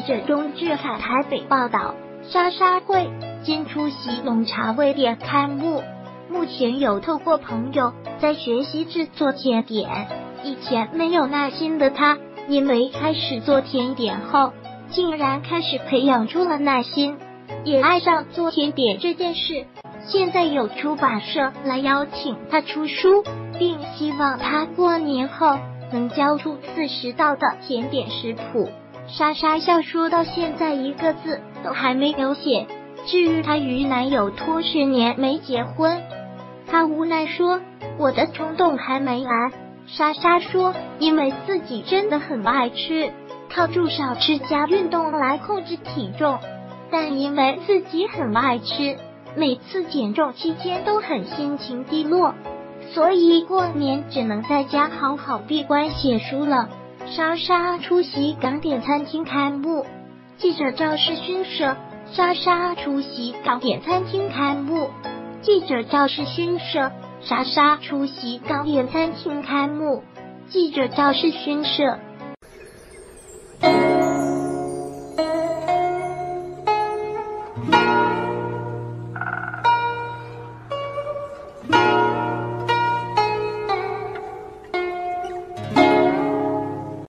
记者钟志海台北报道，莎莎会今出席龙茶味店开幕。目前有透过朋友在学习制作甜点，以前没有耐心的她，因为开始做甜点后，竟然开始培养出了耐心，也爱上做甜点这件事。现在有出版社来邀请她出书，并希望她过年后能交出40道的甜点食谱。莎莎笑说，到现在一个字都还没有写。至于她与男友拖10年没结婚，她无奈说，我的冲动还没来。莎莎说，因为自己真的很爱吃，靠住少吃加运动来控制体重，但因为自己很爱吃，每次减重期间都很心情低落，所以过年只能在家好好闭关写书了。莎莎出席港点餐厅开幕，记者赵世勋摄。莎莎出席港点餐厅开幕，记者赵世勋摄。莎莎出席港点餐厅开幕，记者赵世勋摄。